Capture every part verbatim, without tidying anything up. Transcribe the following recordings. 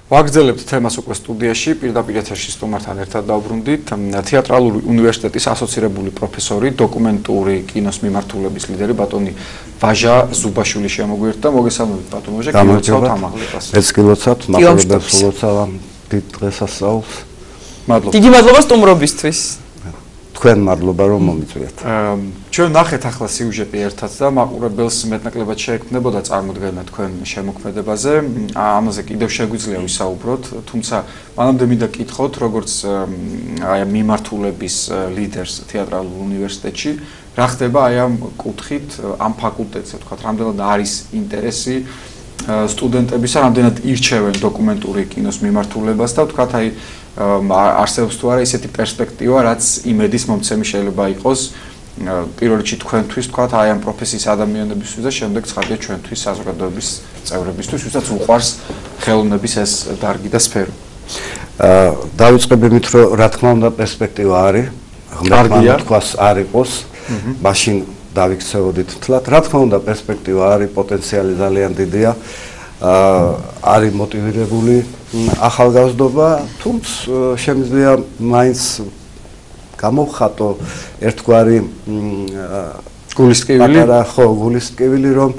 ვაგრძელებთ თემას უკვე სტუდიაში, პირდაპირ ეთერში სტუმართან ერთად დავბრუნდით. თეატრალური უნივერსიტეტის ასოცირებული პროფესორი, დოკუმენტური კინოს მიმართულების ლიდერი ბატონი ვაჟა ზუბაშვილი შემოგვიერთდა. მოგესალმებით ბატონ ვაჟა, გილოცავთ ამაღლებას. ეს გილოცავთ, მადლობა გილოცავ დიდ დღესასწაულს. მადლობა. დიდი მადლობა სტუმრობისთვის. თქვენ მადლობა რომ მომიწვიეთ. ჩვენ ნახეთ ახლა სიუჟეტი ერთად და მაყურებელს მეტნაკლებად შეექმნებოდა წარმოდგენა თქვენ შემოქმედებაზე. ამაზე კიდევ შეგვიძლია ვისაუბროთ, თუმცა მანამდე მინდა კითხოთ, როგორც აი ამ მიმართულების ლიდერს თეატრალურ უნივერსიტეტში, რა ხდება აი ამ კუთხით, ამ ფაკულტეტზე, ვთქვათ, რამდენად არის ინტერესი სტუდენტებისა, რამდენად ირჩევენ დოკუმენტური კინოს მიმართულებას და ვთქვათ, აი არსებობს თუ არა ისეთი პერსპექტივა, რაც იმედის მომცემი შეიძლება იყოს პირველ რიგში თქვენთვის, ვთქვათ, აი ამ პროფესიის ადამიანებისთვის და შემდეგ ცხადია ჩვენთვის საზოგადოების წევრებისთვის, ვისაც უყვარს ხელოვნების ეს დარგი და სფერო. აა დავიწყებ იმით, რომ რა თქმა უნდა პერსპექტივა არის, კარგია, თქვას არ იყოს, მაშინ დავიქცევოდით თლად. რა თქმა უნდა პერსპექტივა არის, პოტენციალი ძალიან დიდია. აა არის მოტივირებული ახალგაზრდობა, თუმცა შემიძლია მაინც გამოვხატო ერთგვარი გულისტკივილი, პატარა ხო გულისტკივილი, რომ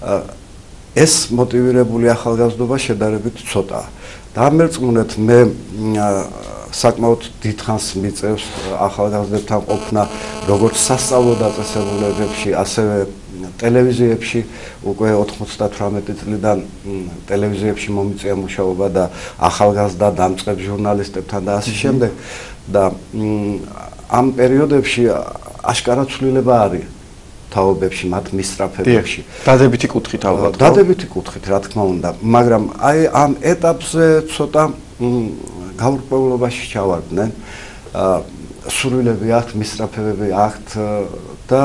ეს მოტივირებული ახალგაზრდობა შედარებით ცოტაა. დამერწმუნეთ, მე საკმაოდ დიდხანს მიწევს ახალგაზრდებთან ყოფნა, როგორც სასწავლო დაწესებულებებში, ასევე ტელევიზიებში, უკვე ოთხმოცდათვრამეტი წლიდან ტელევიზიებში მომიწია მუშაობა და ახალგაზრდა დამწყებ ჟურნალისტებთან და ასე შემდეგ. და ამ პერიოდებში აშკარა ცვლილება არის თაობებში, მათ მისწრაფებებში. დადებითი კუთხით ალბათ. დადებითი კუთხით, რა თქმა უნდა, მაგრამ აი ამ ეტაპზე ცოტა გაურკვევლობაში ჩავარდნენ. სურვილები აქვთ, მისწრაფებები აქვთ და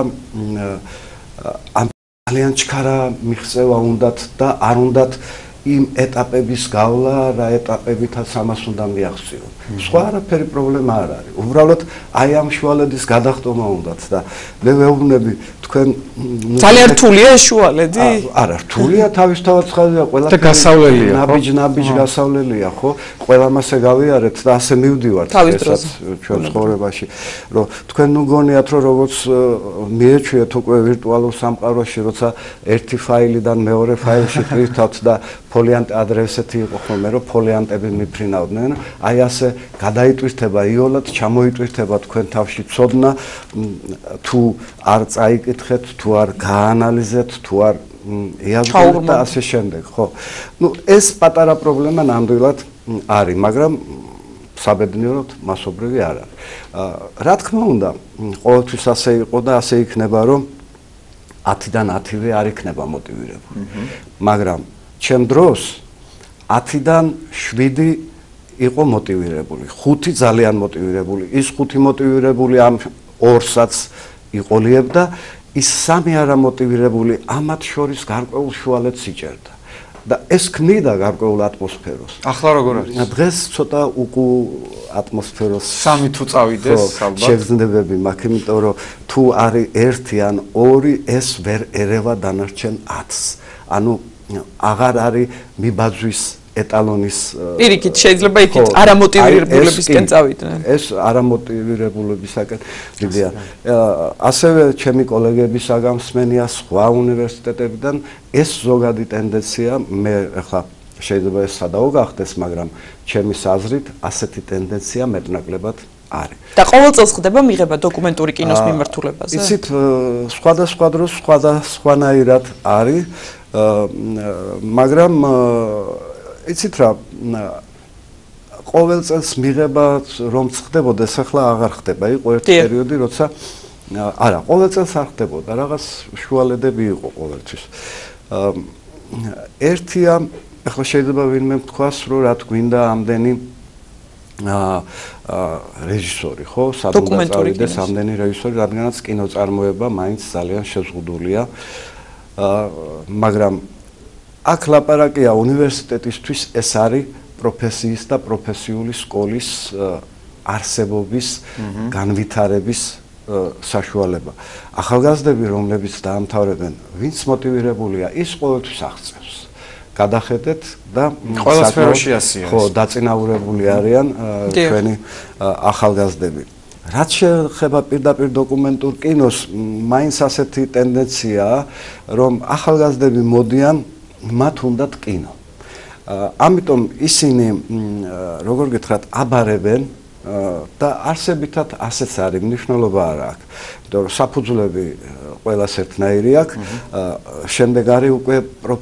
ამ ძალიან ჩქარა მიღწევა უნდათ და არ უნდათ იმ ეტაპების გავლა, რა ეტაპებითაც ამას უნდა მიაღწიონ. სხვა არაფერი პრობლემა არ არის. უბრალოდ აი ამ შუალედის გადახტომა უნდათ და მე ვეუბნები თქვენ ძალიან რთულია ეს შუალედი? არა, რთულია, თავისთავად ცხადია, ყველაფერი და გასავლელია, ხო? ნაბიჯ ნაბიჯ გასავლელია, ხო? ყველამ ასე გავიარეთ და ასე მივდივართ ესაც ჩვენ ცხოვრებაში, რომ თქვენ ნუ გონიათ, რომ როგორც მიეჩვიეთ უკვე ვირტუალურ სამყაროში, როცა ერთი ფაილიდან მეორე ფაილში ტვირთავთ და ფოლიანტ ადრესეთი იყო ხოლმე, რომ ფოლიანტები მიფრინავდნენ, აი ასე გადაიტვირთება იოლად, ჩამოიტვირთება თქვენ თავში ცოდნა, თუ არ წაიკითხეთ, თუ არ გაანალიზეთ, თუ არ იაზრეთ და ასე შემდეგ, ხო. ნუ ეს პატარა პრობლემა ნამდვილად არის, მაგრამ საბედნიეროდ მასობრივი არ არის. რა თქმა უნდა, ყოველთვის ასე იყო და ასე იქნება, რომ ათიდან ათივე არ იქნება მოტივირებული. მაგრამ ჩემ დროს ათიდან შვიდი იყო მოტივირებული, ხუთი ძალიან მოტივირებული. ის ხუთი მოტივირებული ამ ორსაც იყოლიებდა, ის სამი არა მოტივირებული ამათ შორის გარკვეულ შუალედს იჭერდა. და ეს ქმნიდა გარკვეულ ატმოსფეროს. ახლა როგორ არის? დღეს ცოტა უკუ ატმოსფეროს სამი თუ წავიდეს, ალბათ. შეგრძნებები მაქვს, იმიტომ რომ თუ არის ერთი ან ორი, ეს ვერ ერევა დანარჩენ ათს. ანუ აღარ არის მიბაძვის ეტალონის პირიქით შეიძლება იქით არამოტივირებულებისკენ წავიდნენ. ეს არამოტივირებულებისაკენ დიდია. ასევე ჩემი კოლეგებისაგან მსმენია სხვა უნივერსიტეტებიდან ეს ზოგადი ტენდენცია, მე ახლა შეიძლება ეს სადაო გახდეს, მაგრამ ჩემის აზრით ასეთი ტენდენცია მეტნაკლებად არის. და ყოველ წელს ხდება მიღება დოკუმენტური კინოს მიმართულებაზე? იცით, სხვადასხვა დროს სხვადასხვანაირად არის, მაგრამ იცით რა, ყოველ წელს მიღება რომ ხდებოდეს, ახლა აღარ ხდება. იყო ერთი პერიოდი, როცა არა, ყოველ წელს არ ხდებოდა, რაღაც შუალედები იყო ყოველთვის. ერთია, ახლა შეიძლება ვინმე თქვას, რომ რა გვინდა ამდენი რეჟისორი, ხო? სად უნდა წავიდეს ამდენი რეჟისორი, რადგანაც კინოწარმოება მაინც ძალიან შეზღუდულია. მაგრამ აქ ლაპარაკია უნივერსიტეტისთვის, ეს არის პროფესიის და პროფესიული სკოლის არსებობის განვითარების საშუალება. ახალგაზრდები, რომლებიც დაამთავრებენ, ვინც მოტივირებულია, ის ყოველთვის აღწევს. გადახედეთ და ყველა სფეროში ასია. ხო, დაწინაურებული არიან ჩვენი ახალგაზრდები. რაც შეეხება პირდაპირ დოკუმენტურ კინოს, მაინც ასეთი ტენდენციაა, რომ ახალგაზრდები მოდიან, მათ უნდათ კინო. ამიტომ ისინი როგორ გითხრათ, აბარებენ და არსებითად ასეც არის, მნიშვნელობა არ აქვს. იმიტომ რომ საფუძვლები ყველას ერთნაირი აქვს, შემდეგ არის უკვე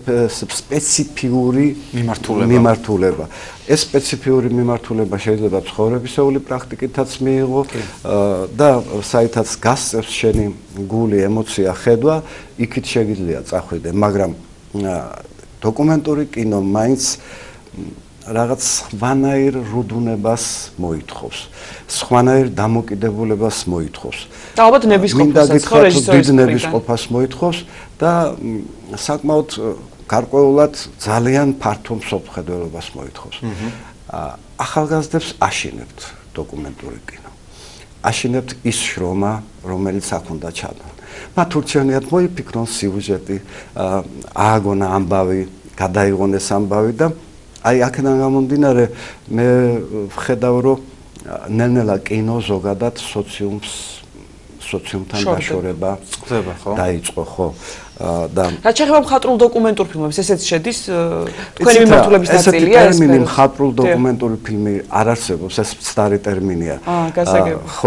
სპეციფიური მიმართულება. ეს სპეციფიური მიმართულება შეიძლება ცხოვრებისეული პრაქტიკითაც მიიღო და საითაც გასწევს შენი გული, ემოცია, ხედვა, იქით შეგიძლია წახვიდე, მაგრამ დოკუმენტური კინო მაინც რაღაც სხვანაირ რუდუნებას მოითხოვს, სხვანაირ დამოკიდებულებას მოითხოვს. და ალბათ ნებისყოფასაც ხო რეჟისორის ნებისყოფას მოითხოვს და საკმაოდ გარკვეულად ძალიან ფართო მსოფლმხედველობას მოითხოვს. ახალგაზრდებს აშინებთ დოკუმენტური კინო. აშინებთ ის შრომა, რომელიც აქ უნდა ჩადონ. მათ ურჩევნიათ მოიფიქრონ სიუჟეტი, ააგონა ამბავი, გადაიღონეს ამბავი და აი აქედან გამომდინარე მე ვხედავ რომ ნელ-ნელა კინო ზოგადად სოციუმს სოციუმთან დაშორება ხდება ხო? დაიწყო ხო? და რაც შეეხება მხატვრულ დოკუმენტურ ფილმებს, ესეც შედის თქვენი მიმართულების ნაწილია ეს? ეს ტერმინი მხატვრულ დოკუმენტური ფილმი არ არსებობს, ეს მცდარი ტერმინია. აა, გასაგები. ხო,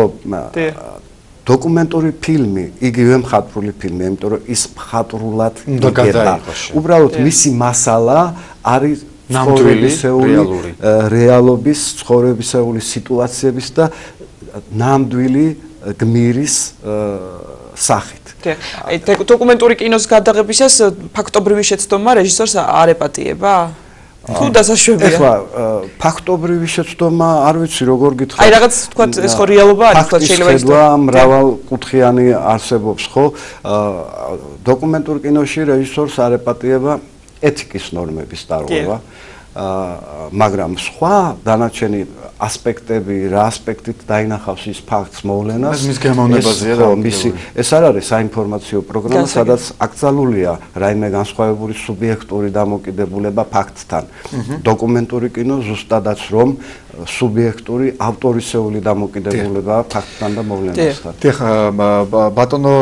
დოკუმენტური ფილმი, იგივე მხატვრული ფილმი, იმიტომ რომ ის მხატვრულად იგება. უბრალოდ მისი მასალა არის ცხოვრებისეული რეალობის, ცხოვრებისეული სიტუაციების და ნამდვილი გმირის სახით. აი დოკუმენტური კინოს გადაღებისას ფაქტობრივი შეცდომა რეჟისორს არ ეპატიება? თუ დასაშვებია? ეხლა ფაქტობრივი შეცდომა არ ვიცი როგორ გითხრათ. აი რაღაც თქვა ეს ხო რეალობა არის, თქვა შეიძლება ის მრავალკუთხიანი არსებობს ხო? დოკუმენტურ კინოში რეჟისორს არ ეპატიება ეთიკის ნორმების დარღვევა, მაგრამ სხვა დანარჩენი ასპექტები, რა ასპექტით დაინახავს ის ფაქტს მოვლენას, მის გემოვნებაზეა და მისი ეს არ არის საინფორმაციო პროგრამა, სადაც აკრძალულია რაიმე განსხვავებული სუბიექტური დამოკიდებულება ფაქტთან. დოკუმენტური კინო ზუსტადაც რომ სუბიექტური ავტორისეული დამოკიდებულება ფაქტთან და მოვლენასთან. დიახ, ბატონო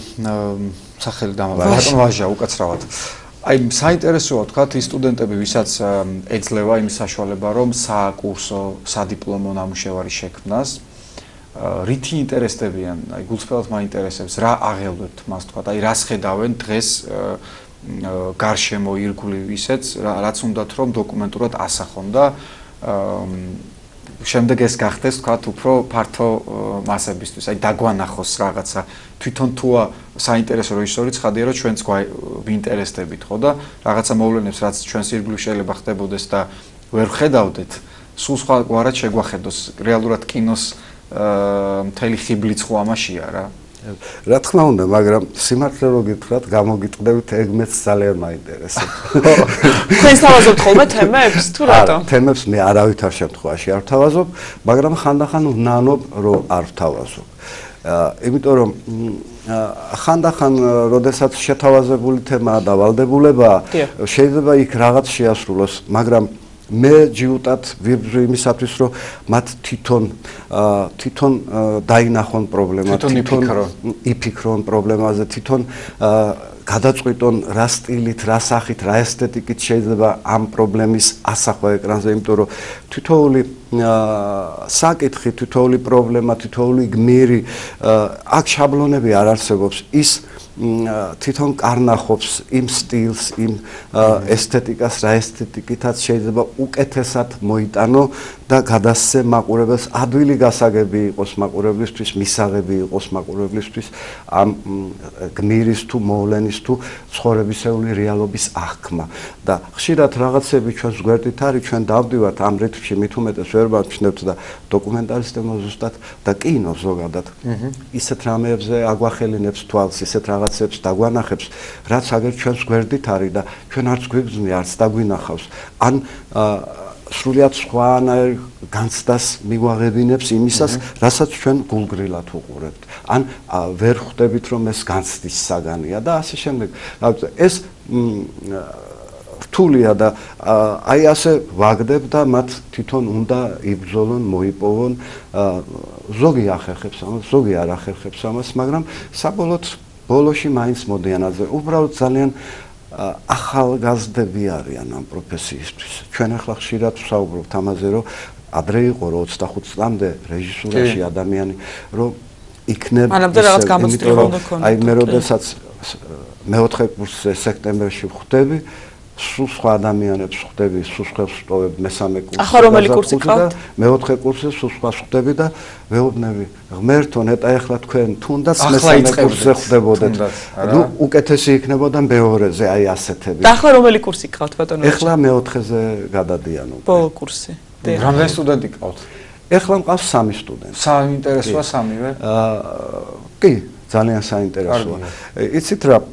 სახელი დამავა, ბატონო ვაჟა უკაცრავად. აი საინტერესოა თქვათ ის სტუდენტები, ვისაც ეძლევა იმის საშუალება, რომ საკურსო, სადიპლომო ნამუშევარი შექმნას, რითი ინტერესდებიან, აი გულწრფელად მაინტერესებს, რა აღელვებთ მას თქვათ, აი რას ხედავენ დღეს გარშემო ირგვლივ ისეც, რაც უნდათ რომ დოკუმენტურად ასახონ და შემდეგ ეს გახდეს თქვათ უფრო ფართო მასებისთვის, აი დაგვანახოს რაღაცა, თვითონ თუა საინტერესო რეჟისორი ცხადია რომ ჩვენც გვინტერესდებით ხო და რაღაცა მოვლენებს რაც ჩვენს ირგვლივ შეიძლება ხდებოდეს და ვერ ხედავდეთ, სულ სხვაგვარად შეგვახედოს, რეალურად კინოს მთელი ხიბლიც ხო ამაშია რა. რა თქმა უნდა, მაგრამ სიმართლე რო გითხრათ, გამოგიტყდებით, ეგ მეც ძალიან მაინტერესებს. თქვენ თავაზობთ ხოლმე თემებს თუ რატო? თემებს მე არავითარ შემთხვევაში არ ვთავაზობ, მაგრამ ხანდახან ვნანობ, რომ არ ვთავაზობ. იმიტომ რომ ხანდახან, როდესაც შეთავაზებული თემაა და ვალდებულებაა, შეიძლება იქ რაღაც შეასრულოს, მაგრამ მე ჯიუტად ვიბრძვი იმისათვის, რომ მათ თვითონ თვითონ დაინახონ პრობლემა, თვითონ იფიქრონ პრობლემაზე, თვითონ გადაწყვიტონ რა სტილით, რა სახით, რა ესთეტიკით შეიძლება ამ პრობლემის ასახვა ეკრანზე, იმიტომ რომ თითოეული საკითხი, თითოეული პრობლემა, თითოეული გმირი, აქ შაბლონები არ არსებობს, ის თვითონ კარნახობს იმ სტილს, იმ ესთეტიკას, რა ესთეტიკითაც შეიძლება უკეთესად მოიტანო და გადასცე მაყურებელს, ადვილი გასაგები იყოს მაყურებლისთვის, მისაღები იყოს მაყურებლისთვის ამ გმირის თუ მოვლენის თუ ცხოვრებისეული რეალობის აღქმა. და ხშირად რაღაცები ჩვენს გვერდით არის, ჩვენ დავდივართ ამ რითმში, მით უმეტეს ვერ ვაჩნევთ და დოკუმენტარისტებმა ზუსტად და კინო ზოგადად ისეთ რამეებზე აგვახელინებს თვალს, ისეთ რაღაცებს დაგვანახებს, რაც აგერ ჩვენს გვერდით არის და ჩვენ არც გვიგზნია, არც დაგვინახავს. ან სრულიად სხვანაირ განცდას მიგვაღებინებს იმისას, რასაც ჩვენ გულგრილად უყურებთ. ან ვერ ხვდებით, რომ ეს განცდის საგანია და ასე შემდეგ. ეს რთულია და აი ასე ვაგდებ და მათ თვითონ უნდა იბრძოლონ, მოიპოვონ. ზოგი ახერხებს ამას, ზოგი არ ახერხებს ამას, მაგრამ საბოლოოდ ბოლოში მაინც მოდიან აზე. უბრალოდ ძალიან ახალგაზრდები არიან ამ პროფესიისთვის. ჩვენ ახლა ხშირად ვსაუბრობთ ამაზე, რომ ადრე იყო რომ ოცდახუთ წლამდე რეჟისურაში ადამიანი რომ იქნება აი მე როდესაც მეოთხე კურსზე სექტემბერში ვხვდები, სულ სხვა ადამიანებს ვხვდები, სულ სხვას ვტოვებ მესამე კურსზე. ახლა რომელი კურსი გყავთ? მეოთხე კურსზე სულ სხვას ვხვდები და ვეუბნები, ღმერთო, ნეტა ახლა თქვენ თუნდაც მესამე კურსზე ხვდებოდეთ. ნუ უკეთესი იქნებოდა მეორეზე, აი ასეთები. და ახლა რომელი კურსი გყავთ ბატონო? ახლა მეოთხეზე გადადიან უკვე. ბოლო კურსი. რამდენი სტუდენტი გყავთ? ახლა მყავს სამი სტუდენტი. საინტერესოა სამივე? აა კი, ძალიან საინტერესოა. იცით რა,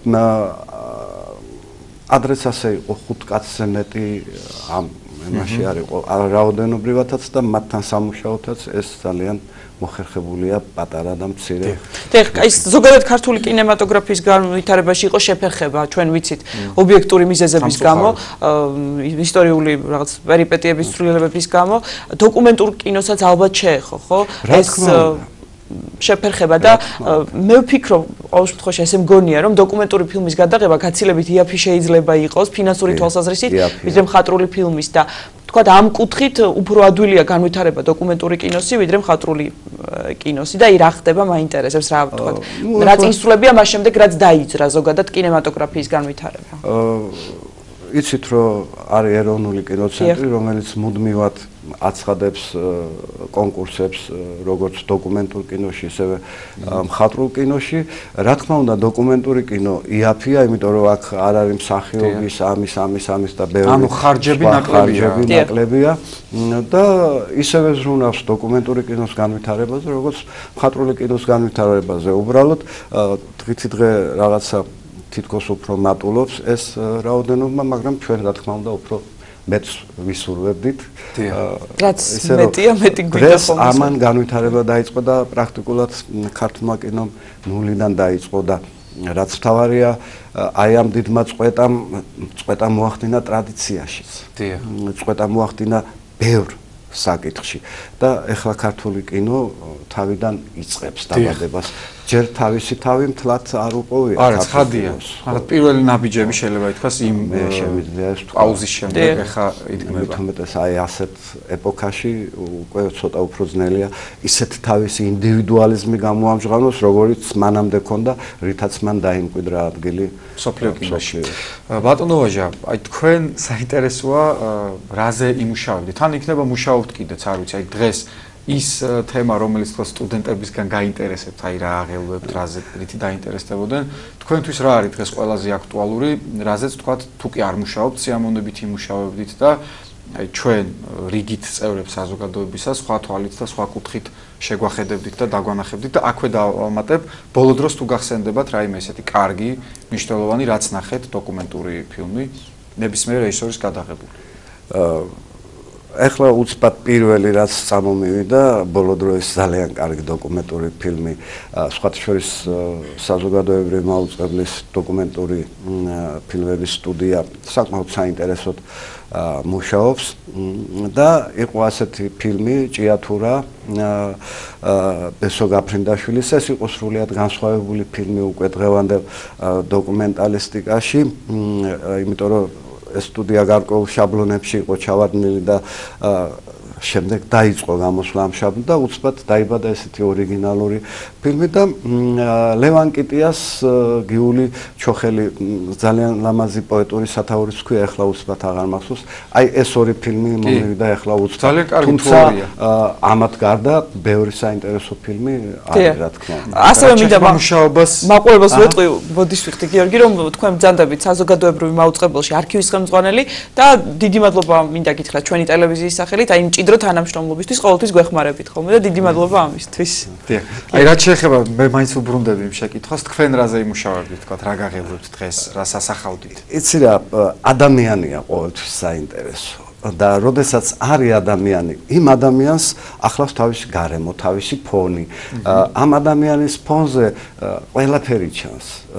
ადრეც ასე იყო ხუთ კაცზე მეტი ამ იმაში არ იყო რაოდენობრივათაც და მათთან სამუშაოთაც ეს ძალიან მოხერხებულია პატარა და მცირე. და ის ზოგადად ქართული კინემატოგრაფიის განვითარებაში იყო შეფერხება, ჩვენ ვიცით, ობიექტური მიზეზების გამო, ისტორიული რაღაც პერიპეტიების ცვლილებების გამო, დოკუმენტურ კინოსაც ალბათ შეეხო, ხო? ეს შეფერხება და მე ვფიქრობ, ყოველ შემთხვევაში ესე მგონია, რომ დოკუმენტური ფილმის გადაღება გაცილებით იაფი შეიძლება იყოს ფინანსური თვალსაზრისით, ვიდრე მხატვრული ფილმის და თქვა ამ კუთხით უფრო ადვილია განვითარება დოკუმენტური კინოსი, ვიდრე მხატვრული კინოსი და აი რა ხდება მაინტერესებს რა თქვა. რა წინსვლებია მას შემდეგ რაც დაიძრა ზოგადად კინემატოგრაფიის განვითარება. იცით რომ არის ეროვნული კინოცენტრი, რომელიც მუდმივად აცხადებს კონკურსებს როგორც დოკუმენტურ კინოში, ისევე მხატვრულ კინოში. რა თქმა უნდა, დოკუმენტური კინო იაფია, იმიტომ რომ აქ არ არის მსახიობის, ამის, ამის, ამის და ბევრი. ანუ ხარჯები ნაკლებია და ისევე ზრუნავს დოკუმენტური კინოს განვითარებაზე, როგორც მხატვრული კინოს განვითარებაზე. უბრალოდ დღითი დღე რაღაცა თითქოს უფრო მატულობს ეს რაოდენობა, მაგრამ ჩვენ რა თქმა უნდა უფრო მეც ვისურვებდით. რაც მეტია, მეტი გვინდა ხომ. ამან განვითარება დაიწყო და პრაქტიკულად ქართულმა კინომ ნულიდან დაიწყო და რაც თავარია, აი ამ დიდმა წყვეტამ წყვეტა მოახდინა ტრადიციაშიც. წყვეტა მოახდინა ბევრ საკითხში და ეხლა ქართული კინო თავიდან იწყებს დაბადებას. ჯერ თავისი თავი მთლად არ უპოვია. არა, ცხადია. მაგრამ პირველი ნაბიჯები შეიძლება ითქვას იმ შემიძლია ეს პაუზის შემდეგ ეხა იდგმება. თუმცა აი ასეთ ეპოქაში უკვე ცოტა უფრო ძნელია ისეთ თავისი ინდივიდუალიზმი გამოამჟღავნოს, როგორც მანამდე ქონდა, რითაც მან დაიმკვიდრა ადგილი სოფლიო კინოში. ბატონო ვაჟა, აი თქვენ საინტერესოა რაზე იმუშავებთ? თან იქნება მუშაობთ კიდეც, არ ვიცი, აი დღეს ის თემა, რომელიც თქვა სტუდენტებისგან გაინტერესებთ, აი რა აღელვებთ, რაზე რითი დაინტერესდებოდნენ, თქვენთვის რა არის დღეს ყველაზე აქტუალური, რაზეც თქვა თუ კი არ მუშაობთ, სიამოვნებით იმუშავებდით და აი ჩვენ რიგით წევრებს საზოგადოებისა სხვა თვალით და სხვა კუთხით შეგვახედებდით და დაგვანახებდით და აქვე დავამატებ, ბოლო დროს თუ გახსენდებათ რაიმე ესეთი კარგი, მნიშვნელოვანი რაც ნახეთ დოკუმენტური ფილმი ნებისმიერ რეჟისორის გადაღებული. ეხლა უცბად პირველი რაც წამომივიდა, ბოლო დროის ძალიან კარგი დოკუმენტური ფილმი, სხვათა შორის საზოგადოებრივი მაუწყებლის დოკუმენტური ფილმების სტუდია საკმაოდ საინტერესოდ მუშაობს და იყო ასეთი ფილმი ჭიათურა ბესო გაფრინდაშვილის, ეს იყო სრულიად განსხვავებული ფილმი უკვე დღევანდელ დოკუმენტალისტიკაში, იმიტომ რომ ეს სტუდია გარკვეულ შაბლონებში იყო ჩავარდნილი და შემდეგ დაიწყო გამოსვლა ამ შაბლონში და უცბად დაიბადა ესეთი ორიგინალური ფილმი და ლევან კიტიას გიული ჩოხელი ძალიან ლამაზი პოეტური სათაურის ქვია, ახლა უცბად აღარ მახსოვს. აი ეს ორი ფილმი მომივიდა ახლა უცბად. ძალიან კარგი თეორია. ამათ გარდა ბევრი საინტერესო ფილმი არის, რა თქმა უნდა. ასევე მინდა მუშაობას მაყურებელს ვეტყვი, ბოდიშვიხტი გიორგი, რომ თქვენ ბრძანდებით საზოგადოებრივი მაუწყებელში არქივის ხელმძღვანელი და დიდი მადლობა მინდა გითხრათ ჩვენი ტელევიზიის სახელით, აი მჭიდრო თანამშრომლობისთვის ყოველთვის გვეხმარებით ხოლმე და დიდი მადლობა ამისთვის. დიახ. აი რაც შეეხება მე მაინც უბრუნდები იმ შეკითხვას, თქვენ რაზე იმუშავებთ, თქვა რა გაღებთ დღეს, რა სასახავდით? იცი რა, ადამიანია ყოველთვის საინტერესო. და როდესაც არის ადამიანი, იმ ადამიანს ახლავს თავისი გარემო, თავისი ფონი. ამ ადამიანის ფონზე ყველაფერი ჩანს.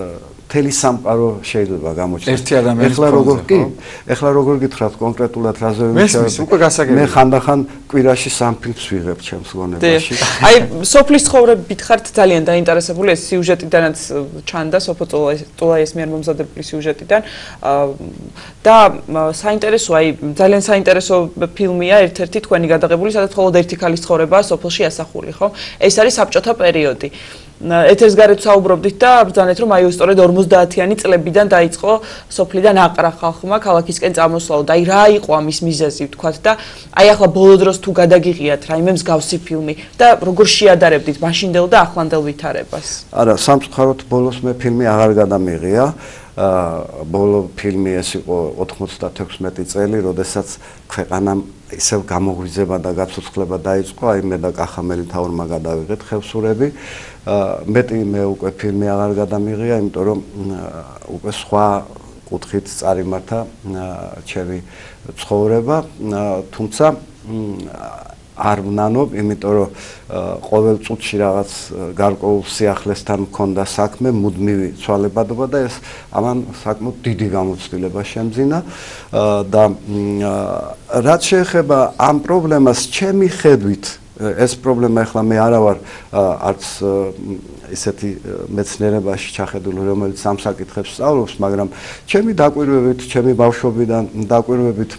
მთელი სამყარო შეიძლება გამოჩნდეს. ერთი ადამიანის ეხლა როგორ კი, ეხლა როგორ გითხრათ კონკრეტულად რაზე ვიმუშავებ, უკვე გასაგებია. მე ხანდახან კვირაში სამ ფილმს ვიღებ ჩემს გონებაში. აი, სოფლის ცხოვრებით ხართ ძალიან დაინტერესებული ეს სიუჟეტიდანაც ჩანდა, სოფო ტულაიეს მიერ მომზადებული სიუჟეტიდან. და საინტერესო, აი, ძალიან საინტერესო ფილმია, ერთ-ერთი თქვენი გადაღებული, სადაც მხოლოდ ერთი ქალის ცხოვრებაა სოფელში ასახული, ხო? ეს არის საბჭოთა პერიოდი. ეთერს გარეთ საუბრობდით და ბრძანეთ რომ აი სწორედ ორმოცდაათიანი წლებიდან დაიწყო სოფლიდან აყრა ხალხმა ქალაქისკენ წამოსვლაო და აი რა იყო ამის მიზეზი ვთქვათ და აი ახლა ბოლო დროს თუ გადაგიღიათ რაიმე მსგავსი ფილმი და როგორ შეადარებდით მაშინდელ და ახლანდელ ვითარებას? არა, სამწუხაროდ ბოლოს მე ფილმი აღარ გადამიღია. ბოლო ფილმი ეს იყო ოთხმოცდათექვსმეტი წელი, როდესაც ქვეყანამ ისევ გამოღვიძება და გაცოცხლება დაიწყო, აი მე და კახამელი თაურმა გადავიღეთ ხევსურები. მეტი მე უკვე ფილმი აღარ გადამიღია, იმიტომ რომ უკვე სხვა კუთხით წარიმართა ჩემი ცხოვრება, თუმცა არ ვნანობ, იმიტომ რომ ყოველ წუთში რაღაც გარკვეულ სიახლესთან მქონდა საქმე, მუდმივი ცვალებადობა და ეს ამან საკმაოდ დიდი გამოცდილება შემძინა და რაც შეეხება ამ პრობლემას ჩემი ხედვით ეს პრობლემა ახლა მე არა ვარ არც ისეთი მეცნიერებაში ჩახედული, რომელიც ამ საკითხებს სწავლობს, მაგრამ ჩემი დაკვირვებით, ჩემი ბავშვობიდან დაკვირვებით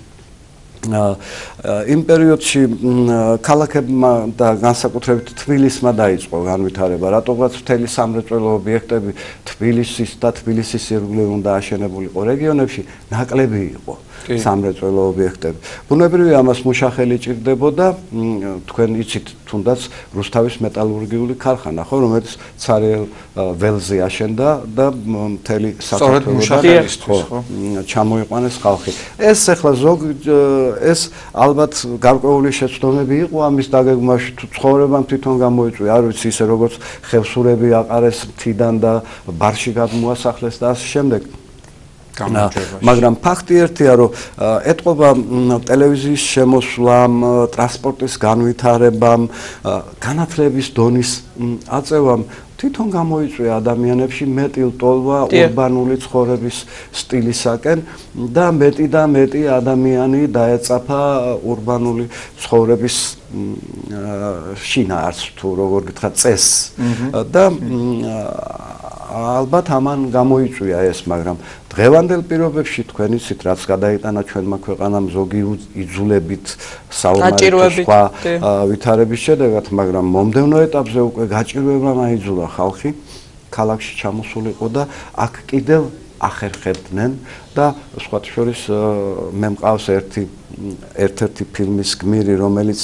იმ პერიოდში ქალაქებმა და განსაკუთრებით თბილისმა დაიწყო განვითარება, რატომღაც მთელი სამრეწველო ობიექტები თბილისის და თბილისის ირგვლივ უნდა აშენებულიყო რეგიონებში ნაკლები იყო სამრეწველო ობიექტები. ბუნებრივია ამას მუშახელი ჭირდებოდა, თქვენ იცით თუნდაც რუსთავის მეტალურგიული ქარხანა, ხო, რომელიც ცარიელ ველზე აშენდა და მთელი საქართველოს ჩამოიყვანეს ხალხი. ეს ახლა ზოგ ეს ალბათ გარკვეული შეცდომები იყო ამის დაგეგმვაში, თუ ცხოვრებამ თვითონ გამოიწვია, არ ვიცი, ისე როგორც ხევსურები აყარეს მთიდან და ბარში გადმოასახლეს და ასე შემდეგ. მაგრამ ფაქტი ერთია, რომ ეტყობა ტელევიზიის შემოსვლამ, ტრანსპორტის განვითარებამ, განათლების დონის აწევამ თვითონ გამოიწვია ადამიანებში მეტილტოლვა урბანული ცხოვრების სტილისაკენ და მეტი და მეტი ადამიანი დაეწაფა урბანული ცხოვრების შინაარსს თუ როგორ გითხრათ წესს და ალბათ ამან გამოიწვია ეს, მაგრამ დღევანდელ პირობებში თქვენ იცით რაც გადაიტანა ჩვენმა ქვეყანამ ზოგი იძულებით საომარი სხვა ვითარების შედეგად, მაგრამ მომდევნო ეტაპზე უკვე გაჭირვება მაიძულა ხალხი ქალაქში ჩამოსულიყო და აქ კიდევ ახერხებდნენ და სხვათა შორის მე მყავს ერთი ერთ-ერთი ფილმის გმირი, რომელიც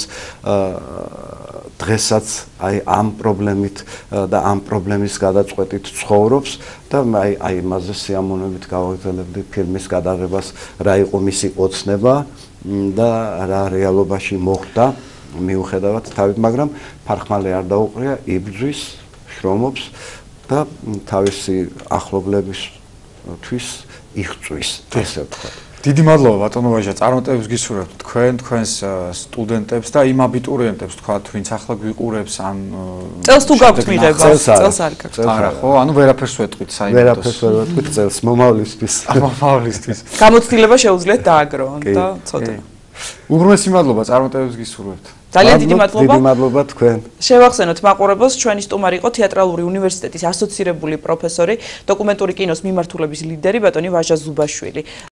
დღესაც აი ამ პრობლემით და ამ პრობლემის გადაწყვეტით ცხოვრობს და აი აი იმაზე სიამოვნებით გავაგრძელებდი ფილმის გადაღებას, რა იყო მისი ოცნება და რა რეალობაში მოხდა მიუხედავად თავით, მაგრამ ფარხმალე არ დაუყრია, იბრძვის, შრომობს და თავისი ახლობლებისთვის იღწვის, ესე ვთქვათ. დიდი მადლობა ბატონო ვაჟა, წარმატებებს გისურვებთ თქვენ, თქვენს სტუდენტებს და იმ აბიტურიენტებს, თქვათ, ვინც ახლა გვიყურებს ან წელს თუ გაქვთ მიღება, წელს არ გაქვთ. არა ხო, ანუ ვერაფერს ვეტყვით საერთოდ. ვერაფერს ვერ ვეტყვით წელს, მომავლისთვის. მომავლისთვის. გამოცდილება შეუძლიათ დააგროვონ და ცოტა. უღრმესი მადლობა, წარმატებებს გისურვებთ. ძალიან დიდი მადლობა. დიდი მადლობა თქვენ. შევახსენოთ მაყურებელს, ჩვენი სტუმარი იყო თეატრალური უნივერსიტეტის ასოცირებული პროფესორი, დოკუმენტური კინოს მიმართულების ლიდერი ბატონი ვაჟა ზუბაშვილი.